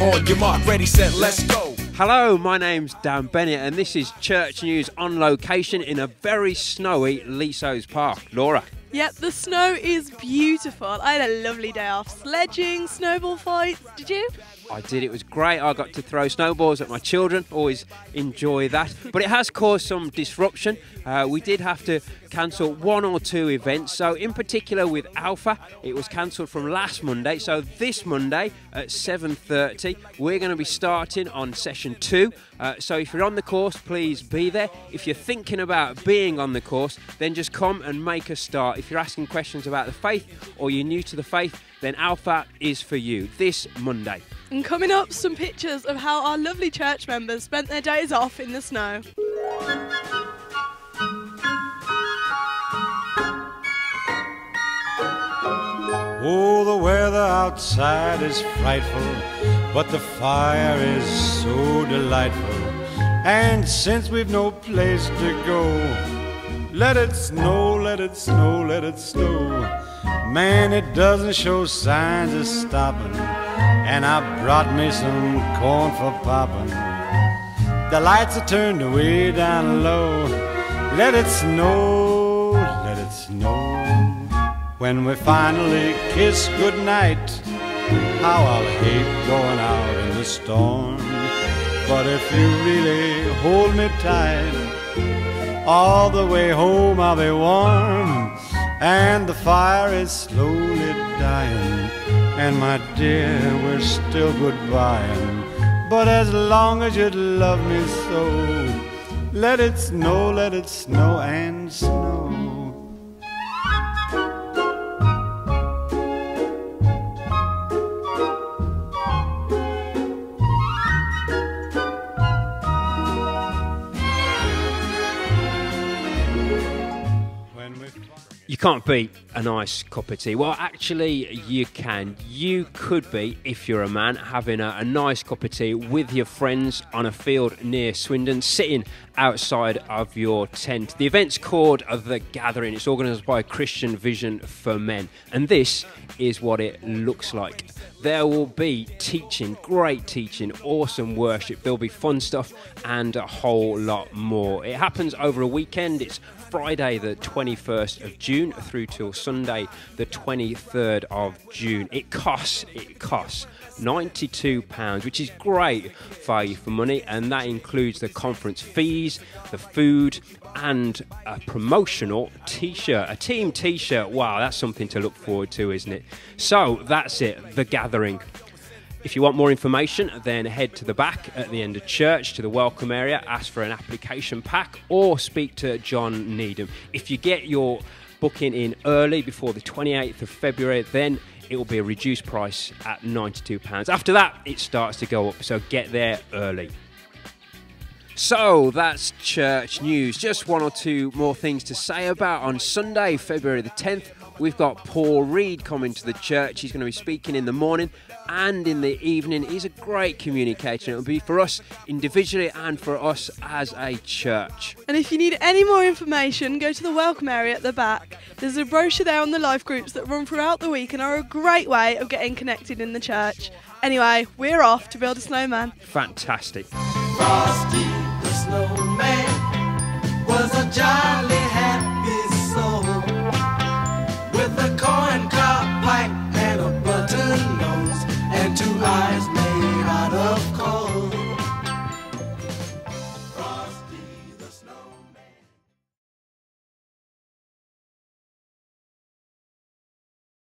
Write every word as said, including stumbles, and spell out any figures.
On your mark, ready, set, let's go. Hello, my name's Dan Bennett and this is Church News on location in a very snowy Halesowen Park. Laura. Yep, the snow is beautiful. I had a lovely day off. Sledging, snowball fights. Did you? I did. It was great. I got to throw snowballs at my children. Always enjoy that. But it has caused some disruption. Uh, we did have to cancel one or two events. So in particular with Alpha, it was cancelled from last Monday. So this Monday at seven thirty, we're going to be starting on session two. Uh, so if you're on the course, please be there. If you're thinking about being on the course, then just come and make a start. If you're asking questions about the faith or you're new to the faith, then Alpha is for you this Monday. And coming up, some pictures of how our lovely church members spent their days off in the snow. Oh, the weather outside is frightful, but the fire is so delightful. And since we've no place to go, let it snow, let it snow, let it snow. Man, it doesn't show signs of stopping, and I brought me some corn for popping. The lights are turned way down low. Let it snow, let it snow. When we finally kiss goodnight, how I'll hate going out in the storm. But if you really hold me tight, all the way home I'll be warm. And the fire is slowly dying, and my dear, we're still goodbying. But as long as you love me so, let it snow, let it snow and snow. You can't beat a nice cup of tea. Well, actually, you can. You could be, if you're a man, having a, a nice cup of tea with your friends on a field near Swindon, sitting outside of your tent. The event's called The Gathering. It's organised by Christian Vision for Men. And this is what it looks like. There will be teaching, great teaching, awesome worship. There'll be fun stuff and a whole lot more. It happens over a weekend. It's Friday the twenty-first of June through till Sunday the twenty-third of June. It costs, it costs ninety-two pounds, which is great value for money, and that includes the conference fees, the food, and a promotional t-shirt, a team t-shirt. Wow, that's something to look forward to, isn't it? So that's it, The Gathering. If you want more information, then head to the back at the end of church to the welcome area, ask for an application pack, or speak to John Needham. If you get your booking in early before the twenty-eighth of February, then it will be a reduced price at ninety-two pounds. After that, it starts to go up, so get there early. So that's church news. Just one or two more things to say about. On Sunday, February the tenth, we've got Paul Reed coming to the church. He's going to be speaking in the morning and in the evening. He's a great communicator. It'll be for us individually and for us as a church. And if you need any more information, go to the welcome area at the back. There's a brochure there on the life groups that run throughout the week and are a great way of getting connected in the church. Anyway, we're off to build a snowman. Fantastic. Frosty the snowman was a giant.